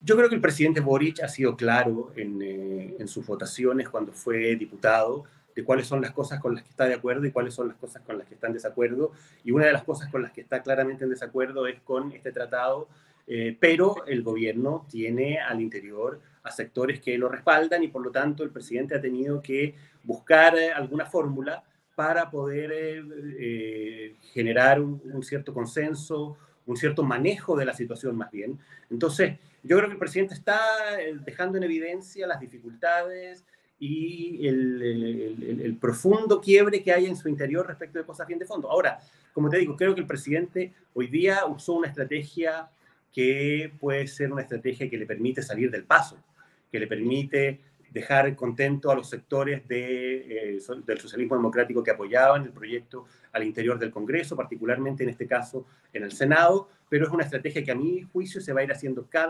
Yo creo que el presidente Boric ha sido claro en sus votaciones cuando fue diputado de cuáles son las cosas con las que está de acuerdo y cuáles son las cosas con las que está en desacuerdo. Y una de las cosas con las que está claramente en desacuerdo es con este tratado, pero el gobierno tiene al interior a sectores que lo respaldan y por lo tanto el presidente ha tenido que buscar alguna fórmula para poder generar un cierto consenso, un cierto manejo de la situación más bien. Entonces, yo creo que el presidente está dejando en evidencia las dificultades y el profundo quiebre que hay en su interior respecto de cosas bien de fondo. Ahora, como te digo, creo que el presidente hoy día usó una estrategia que puede ser una estrategia que le permite salir del paso, que le permite dejar contento a los sectores del socialismo democrático que apoyaban el proyecto al interior del Congreso, particularmente en este caso en el Senado, pero es una estrategia que a mi juicio se va a ir haciendo cada